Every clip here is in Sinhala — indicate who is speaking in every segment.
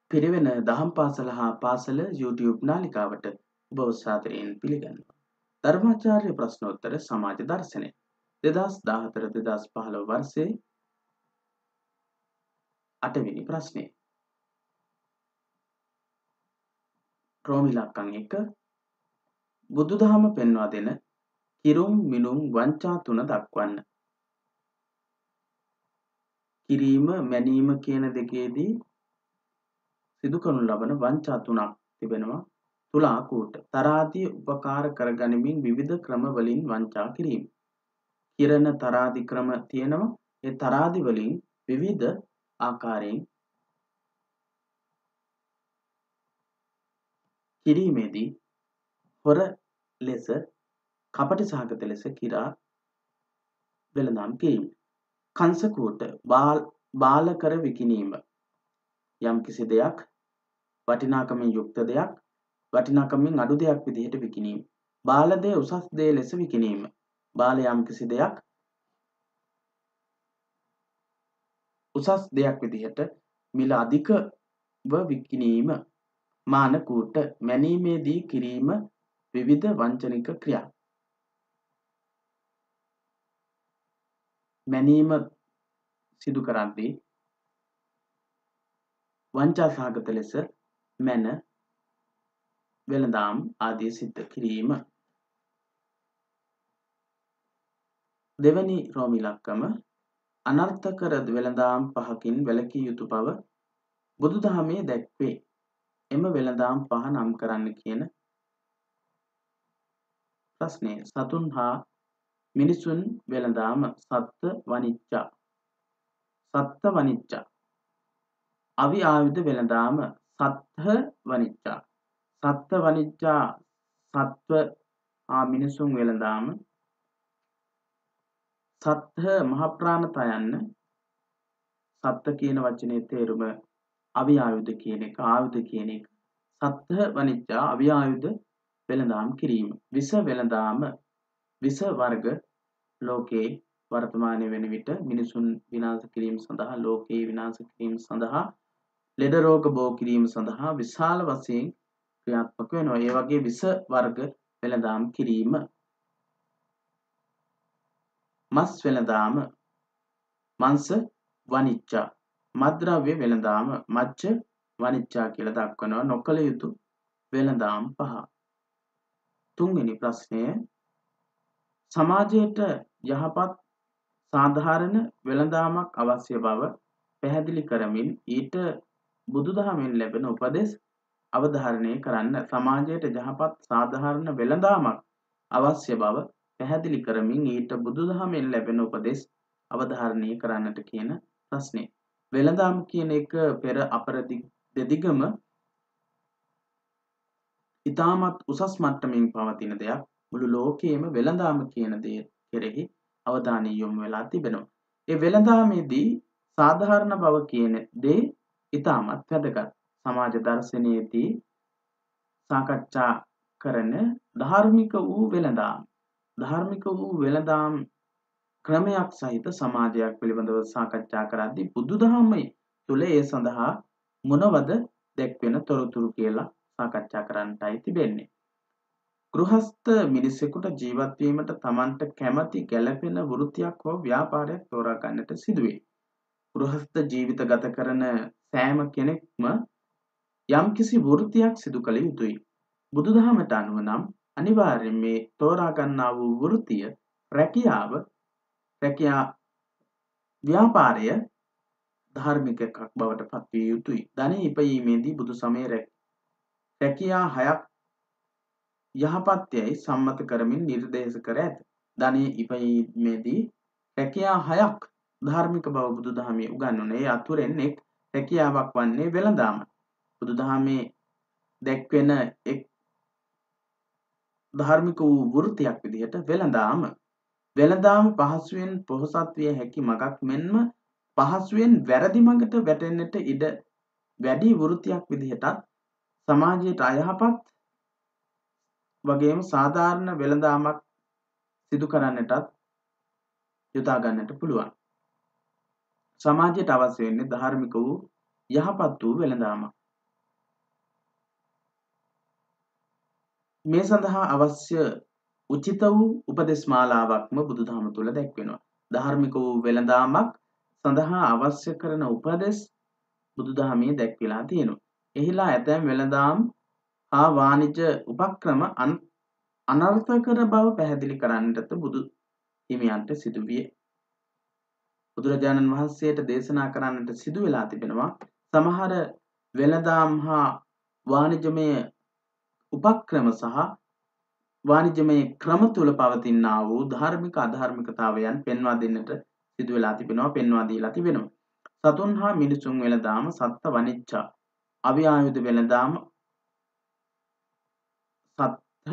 Speaker 1: පිරිවෙන දහම් පාසල හා පාසල YouTube නාලිකාවට ඔබ සාදරයෙන් පිළිගන්නවා. ධර්මාචාර්ය ප්‍රශ්නෝත්තර සමාජ දර්ශනය 2014-2015 වර්ෂයේ 8 වෙනි ප්‍රශ්නය. රෝමි ඉලක්කම් 1 බුදුදහම පෙන්වා දෙන කිරුම් මිනුම් වංචා තුන දක්වන්න. කිරීම මැනීම කියන දෙකේදී සිදු කරනු ලබන වංචා තුනක් තිබෙනවා. තුලා කූට තරාදිය උපකාර කරගනිමින් විවිධ ක්‍රම වලින් වංචා කිරීම. කිරණ තරාදි ක්‍රම තියෙනවා. ඒ තරාදි වලින් විවිධ ආකාරයෙන් කිරීමේදී හොර ලෙස කපටි සහගත ලෙස කිරා වෙළඳාම් කිරීම. කංශ කූට බාල කර විකිණීම. යම් කිසි දෙයක් වටිනාකමින් යුක්ත දෙයක් වටිනාකමින් අඩු දෙයක් විදිහට විකිණීම. බාල දේ උසස් දේ ලෙස විකිණීම. බාල යම් කිසි දෙයක් උසස් දෙයක් විදිහට මිල අධිකව විකිණීම. මාන කූට මැනීමේදී කිරීම විවිධ වංචනික ක්‍රියා. මැනීම සිදු කරද්දී වංචා සහගත ලෙස මැන වෙළඳාම් ආදී සිද්ධ කිරීම. දෙවැනි රෝමි ඉලක්කම අනර්ථකර වෙළඳාම් පහකින් වැළකී යුතු බව බුදුදහමේ දැක්වේ. එම වෙළඳාම් පහ නම් කරන්න කියන ප්‍රශ්නය. සතුන් හා මිනිසුන් වෙළඳාම සත්ත්ව වනිච්චා. සත්ත්ව වනිච්චා. අවි ආයුධ වෙළඳාම සත්ත්ව වනිච්චා. සත්ත්ව වනිච්චා සත්ත්ව හා මිනිසුන් වෙළඳාම. සත්ත්ව මහ ප්‍රාණත යන්න සත්ත්ව කියන වචනේ තේරුම අවි ආයුධ කියන එක ආයුධ කියන එක. සත්ත්ව වනිච්චා අවි ආයුධ වෙළඳාම් කිරීම. විස වෙළඳාම විස වර්ග ලෝකේ වර්තමානයේ වෙන විට මිනිසුන් විනාශ කිරීම සඳහා ලෝකේ විනාශ කිරීම සඳහා ලෙඩ රෝග බෝ කිරීම සඳහා විශාල වශයෙන් ක්‍රියාත්මක වෙනවා. ඒ වගේ විස වර්ග වෙළඳාම් කිරීම. මස් වෙළඳාම මංශ වනිච්චා. මත්ද්‍රව්‍ය වෙළඳාම මච්ච වනිච්චා කියලා දක්වනවා. නොකළ යුතු වෙළඳාම් පහ. තුන්වෙනි ප්‍රශ්නය සමාජයට යහපත් සාධාරණ වෙළඳාමක් අවශ්‍ය බව පැහැදිලි කරමින් ඊට බුදුදහමෙන් ලැබෙන උපදෙස් අවධාරණය කරන්න. සමාජයට යහපත් සාධාරණ වෙළඳාමක් අවශ්‍ය බව පැහැදිලි කරමින් ඊට බුදුදහමෙන් ලැබෙන උපදෙස් අවධාරණය කරන්නට කියන ප්‍රශ්නය. වෙළඳාම් කියන එක පෙර අපර දෙදිගම ඉතාමත් උසස් මට්ටමින් පවතින දෙයක්. මුළු ලෝකයේම වෙළඳාම කියන දේ කෙරෙහි අවධානය යොමු වෙලා තිබෙනවා. ඒ වෙළඳාමේදී සාධාරණ බව කියන දේ ඉතාමත් වැදගත්. සමාජ දර්ශනයේදී සාකච්ඡා කරන ධාර්මික වූ වෙළඳාම්. ධාර්මික වූ වෙළඳාම් ක්‍රමයක් සහිත සමාජයක් පිළිබඳව සාකච්ඡා කරද්දී බුදුදහමේ තුල ඒ සඳහා මොනවද දැක්වෙන තොරතුරු කියලා සාකච්ඡා කරන්නටයි තිබෙන්නේ. ගෘහස්ත මිනිසෙකුට ජීවත් වීමට තමන්ට කැමති ගැළපෙන වෘත්තියක් හෝ ව්‍යාපාරයක් තෝරා ගන්නට සිදුවේ. ගෘහස්ත ජීවිත ගත කරන සෑම කෙනෙක්ම යම්කිසි වෘත්තියක් සිදු කළ යුතුයි. බුදුදහමට අනුව නම් අනිවාර්යයෙන් මේ තෝරා ගන්නා වූ වෘත්තිය රැකියාව ව්‍යාපාරය ධාර්මික එකක් බවට පත්විය යුතුයි. ධනෙ ඉපයීමේදී බුදු සමයේ රැකියා 6ක් යහපත් යයි සම්මත කරමින් නිර්දේශ කර ඇත. ධනෙ ඉපයීමේදී රැකියා 6ක් ධාර්මික බව බුදුදහමේ උගන්වන. ඒ අතුරෙන් එක් රැකියාවක් වන්නේ වෙළඳාම. බුදුදහමේ දැක්වෙන එක් ධාර්මික වූ වෘත්තියක් විදිහට වෙළඳාම. වෙළඳාම පහසුවෙන් පොහොසත් විය හැකි මගක් මෙන්ම පහසුවෙන් වැරදි මඟට වැටෙන්නට ඉඩ වැඩි වෘත්තියක් විදිහටත් සමාජයට අයහපත් වගේම සාධාරණ වෙළඳාමක් සිදු කරන්නටත් යොදා ගන්නට පුළුවන්. සමාජයට අවශ්‍ය වෙන්නේ ධාර්මික වූ යහපත් වූ වෙළඳාමක්. මේ සඳහා අවශ්‍ය උචිත වූ උපදෙස් මාලාවක්ම බුදුදහම තුළ දැක්වෙනවා. ධාර්මික වූ වෙළඳාමක් සඳහා අවශ්‍ය කරන උපදෙස් බුදුදහමේ දැක්විලා තියෙනවා. එහිලා ඇතැම් වෙළඳාම් හා වාණිජ උපක්‍රම අනර්ථකර බව පැහැදිලි කරන්නට බුදු හිමියන්ට සිදුවිය. බුදුරජාණන් වහන්සේට දේශනා කරන්නට සිදු වෙලා තිබෙනවා. සමහර වෙළඳාම් හා වාණිජමය උපක්‍රම සහ වාණිජමය ක්‍රම තුල පවතිනා වූ ධාර්මික අධාර්මිකතාවයන් පෙන්වා දෙන්නට සිදු වෙලා තිබෙනවා, පෙන්වා දීලා තිබෙනවා. සතුන් හා මිනිසුන් වෙළඳාම සත්ත්ව වනිච්චා, අවිආයුධ වෙළඳාම සත්ත්ව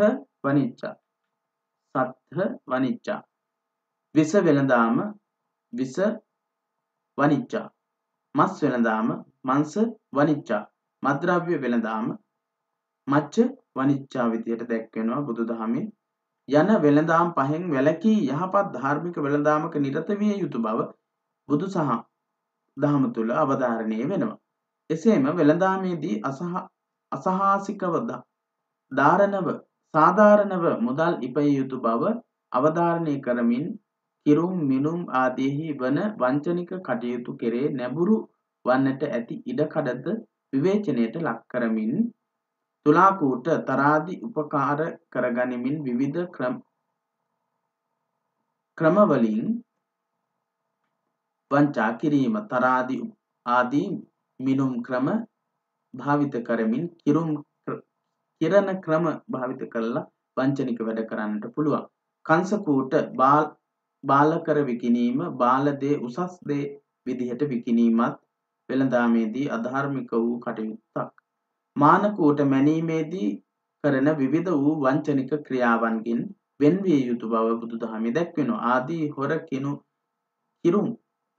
Speaker 1: වනිච්චා, විස වෙළඳාම විස වනිච්චා, මස් වෙළඳාම මංස වනිච්චා, මත්ද්‍රව්‍ය වෙළඳාම මච්ච වනිච්චා විදියට දැක්වෙනවා බුදුදහමේ. යන වෙළඳාම් පහෙන් වැළකී යහපත් ධාර්මික වෙළඳාමක නිරත විය යුතු බව බුදු සහ දහම තුළ අවධාරණය වෙනවා. එසේම වෙළඳාමේදී අසහාසිකව සාධාරණව මුදල් ඉපිය යුතු බව අවධාරණය කරමින් කිරුම් මිනුම් ආදීහි වන වංචනික කටයුතු කෙරේ නැඹුරු වන්නට ඇති ඉඩකඩද විවේචනයට ලක් කරමින් තුලාකූට තරාදි උපකාර කරගනිමින් විවිධ ක්‍රමවලින් වංචා කිරීම, තරාදි ආදී මිනුම් ක්‍රම භාවිත කරමින් කිරණ ක්‍රම භාවිත කරලා වංචනික වැඩ කරන්නට පුළුවන්. කංසකූට බාල කර විකිණීම, බාල දේ උසස් දේ විදිහට විකිණීමත් වෙළඳාමේදී අධාර්මික වූ කටයුත්තක්. මානකූට මැනීමේදී කරන විවිධ වූ වංචනික ක්‍රියාවන්ගෙන් වෙන්විය යුතු බව බුදුදහමේ දැක්වෙනවා. ආදී හොර කිරුම්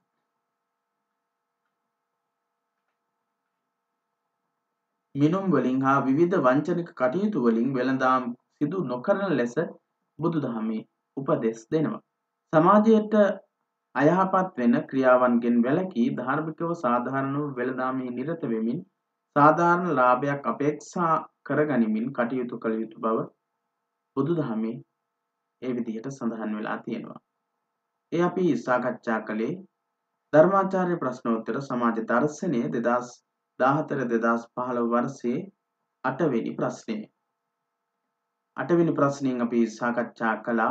Speaker 1: මිනුම් වලින් හා විවිධ වංචනික කටයුතු වලින් වෙළඳාම් සිදු නොකරන ලෙස බුදුදහමේ උපදෙස් දෙනවා. සමාජයට අයහපත් වෙන ක්‍රියාවන්ගෙන් වැළකී ධාර්මිකව සාධාරණව වෙළඳාමේ නිරත වෙමින් සාධාරණ ලාභයක් අපේක්ෂා කරගනිමින් කටයුතු කළ යුතු බව බුදුදහමේ ඒ විදිහට සඳහන් වෙලා තියෙනවා. ඒ අපි සාකච්ඡා කළේ ධර්මාචාර්ය ප්‍රශ්නෝත්තර සමාජ දර්ශනය 2014-2015 වර්ෂයේ 8 වෙනි ප්‍රශ්නය. 8 වෙනි ප්‍රශ්නයෙන් අපි සාකච්ඡා කළා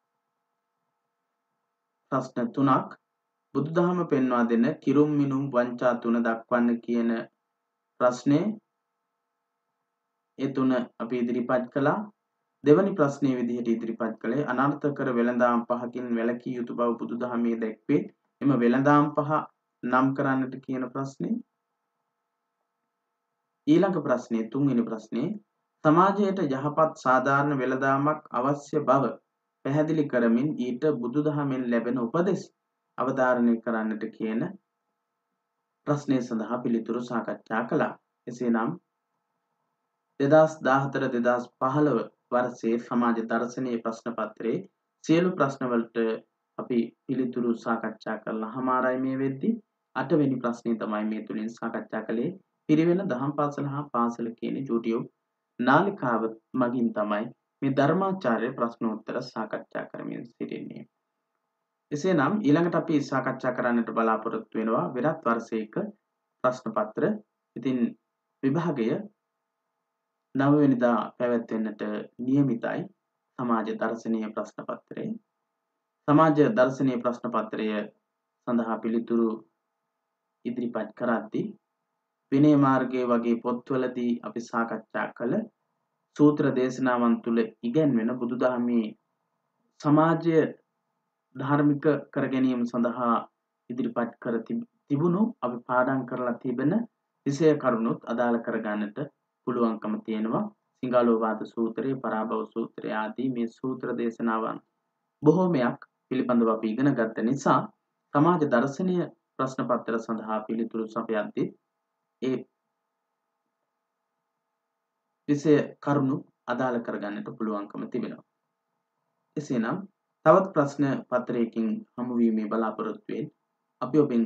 Speaker 1: ප්‍රශ්න 3ක්. බුදුදහම පෙන්වා දෙන කිරුම් මිනුම් වංචා 3 දක්වන්න කියන ප්‍රශ්නේ ඒ 3 අපි ඉදිරිපත් කළා. දෙවැනි ප්‍රශ්නයේ විදිහට ඉදිරිපත් කළේ අනර්ථකර වෙළඳාම් පහකින් වැළකී යුතු බව බුදුදහමේ දැක්වේ. එම වෙළඳාම් පහ නම් කරන්නට කියන ප්‍රශ්නේ. ඊළඟ ප්‍රශ්නේ 3 වෙනි ප්‍රශ්නේ සමාජයට යහපත් සාධාරණ වෙළඳාමක් අවශ්‍ය බව පැහැදිලි කරමින් ඊට බුදුදහමෙන් ලැබෙන උපදෙස් අවධාරණය කරන්නට කියන ප්‍රශ්නය සඳහා පිළිතුරු සාකච්ඡා කළා. එසේනම් 2014-2015 වර්ෂයේ සමාජ දර්ශනීය ප්‍රශ්න පත්‍රයේ සියලු ප්‍රශ්නවලට අපි පිළිතුරු සාකච්ඡා කරලා හමාරයි මේ වෙද්දී. 8 වෙනි ප්‍රශ්නේ තමයි මේ තුලින් සාකච්ඡා කළේ. පිරිවෙන දහම් පාසල හා පාසල කියන YouTube නාලිකාව මගින් තමයි මේ ධර්මාචාර්ය ප්‍රශ්නෝත්තර සාකච්ඡා කරමින් සිටින්නේ. එසේනම් ඊළඟට අපි සාකච්ඡා කරන්නට බලාපොරොත්තු වෙනවා වෙනත් වර්ෂයක ප්‍රශ්න පත්‍ර. ඉතින් විභාගය 9 වෙනිදා පැවැත්වෙන්නට නියමිතයි සමාජ දර්ශනීය ප්‍රශ්න පත්‍රය. සමාජ දර්ශනීය ප්‍රශ්න පත්‍රය සඳහා පිළිතුරු ඉදිරිපත් කරද්දී විනය මාර්ගයේ වගේ පොත්වලදී අපි සාකච්ඡා කළ සූත්‍ර දේශනාවන් තුළ ඉගැන්වෙන බුදුදහමේ සමාජය ධාර්මික කර ගැනීම සඳහා ඉදිරිපත් කර තිබුණු අපි පාඩම් කරලා තිබෙන විෂය කරුණුත් අදාළ කරගන්නට පුළුවන්කම තියෙනවා. සිංහලෝවාද සූත්‍රය, පරාභව සූත්‍රය ආදී මේ සූත්‍ර දේශනාවන් බොහෝමයක් පිළිබඳව අපි ඉගෙන ගත්ත නිසා සමාජ දර්ශනීය ප්‍රශ්න පත්‍ර සඳහා පිළිතුරු සපයද්දී ඒ විෂය කරුණු අදාළ කරගන්නට පුළුවන්කම තිබෙනවා. එසේනම් තවත් ප්‍රශ්න පත්‍රයකින් හමුවීමේ බලාපොරොත්තුවෙන් අපි ඔබෙන්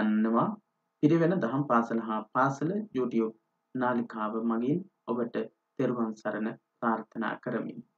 Speaker 1: සමුගන්නවා. පිරිවෙන දහම් පාසල හා පාසල YouTube නාලිකාව මගින් ඔබට තෙරුවන් සරණ ප්‍රාර්ථනා කරමි.